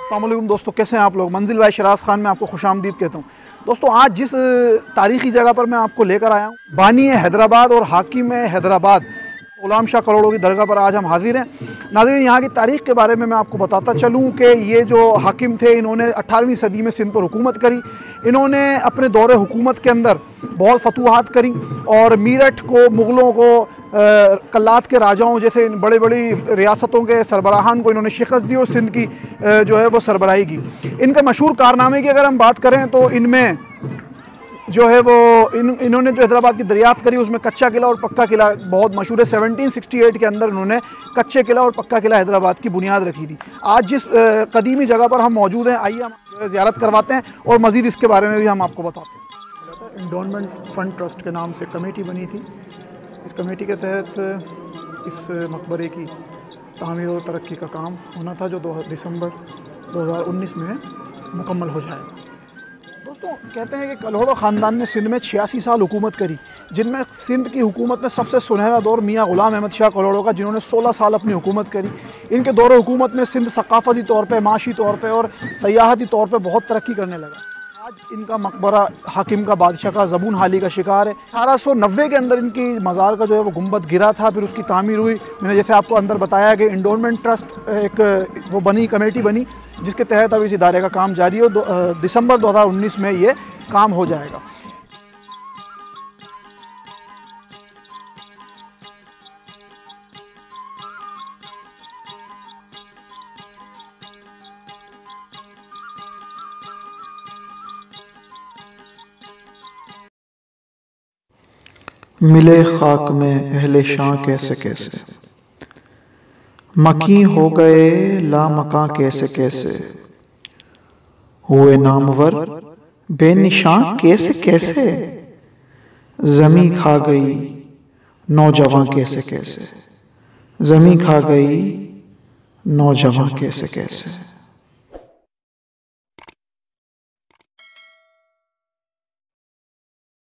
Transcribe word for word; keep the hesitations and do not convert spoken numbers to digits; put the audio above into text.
अस्सलाम वालेकुम दोस्तों, कैसे हैं आप लोग। मंजिल भाई शेराज खान में आपको खुशामदीद कहता हूँ। दोस्तों, आज जिस तारीख़ी जगह पर मैं आपको लेकर आया हूँ, बानी है हैदराबाद और हाकिम है हैदराबाद गुलाम शाह कलहरों की दरगाह पर आज हम हाजिर हैं। नाज़रीन, यहाँ की तारीख़ के बारे में मैं आपको बताता चलूँ कि ये जो हाकिम थे, इन्होंने अठारहवीं सदी में सिंध पर हुकूमत करी। इन्होंने अपने दौरे हुकूमत के अंदर बहुत फतूहात करी और मीरठ को, मुग़लों को, कल्लात के राजाओं जैसे इन बड़े बड़ी रियासतों के सरबराहान को इन्होंने शिकस्त दी और सिंध की जो है वो सरबराही की। इनके मशहूर कारनामे की अगर हम बात करें तो इनमें जो है वो इन इन्होंने जो हैदराबाद की दरियाफ्त करी, उसमें कच्चा किला और पक्का किला बहुत मशहूर है। सत्रह सौ अड़सठ के अंदर इन्होंने कच्चे किला और पक्का किला हैदराबाद की बुनियाद रखी थी। आज जिस कदीमी जगह पर हम मौजूद हैं, आइए हम ज़ियारत करवाते हैं और मज़ीद इसके बारे में भी हम आपको बताते हैं। एंडोनमेंट फंड ट्रस्ट के नाम से कमेटी बनी थी। इस कमेटी के तहत इस मकबरे की तामीर और तरक्की का काम होना था, जो दो दिसंबर दो हज़ार उन्नीस में मुकम्मल हो जाएगा। दोस्तों, कहते हैं कि कलहरों ख़ानदान ने सिंध में छियासी साल हुकूमत करी, जिनमें सिंध की हुकूमत में सबसे सुनहरा दौर मियां गुलाम अहमद शाह कलहरों का, जिन्होंने सोलह साल अपनी हुकूमत करी। इनके दौर हुकूमत में सिंध सकाफ़ती तौर पर, माशी तौर पर और सयाहती तौर पर बहुत तरक्की करने लगा। आज इनका मकबरा हाकिम का, बादशाह का ज़बून हाली का शिकार है। अठारह सौ नब्बे के अंदर इनकी मज़ार का जो है वो गुंबद गिरा था, फिर उसकी तामीर हुई। मैंने जैसे आपको अंदर बताया कि एंडोनमेंट ट्रस्ट एक वो बनी, कमेटी बनी, जिसके तहत अब इस इदारे का काम जारी हो। दिसंबर दो हज़ार उन्नीस में ये काम हो जाएगा। मिले खाक में अहले शां कैसे कैसे, मकी हो गए लामकां कैसे कैसे, हुए नामवर बेनिशां कैसे कैसे, जमी खा गई नौजवान कैसे कैसे, जमी खा गई नौजवान कैसे कैसे।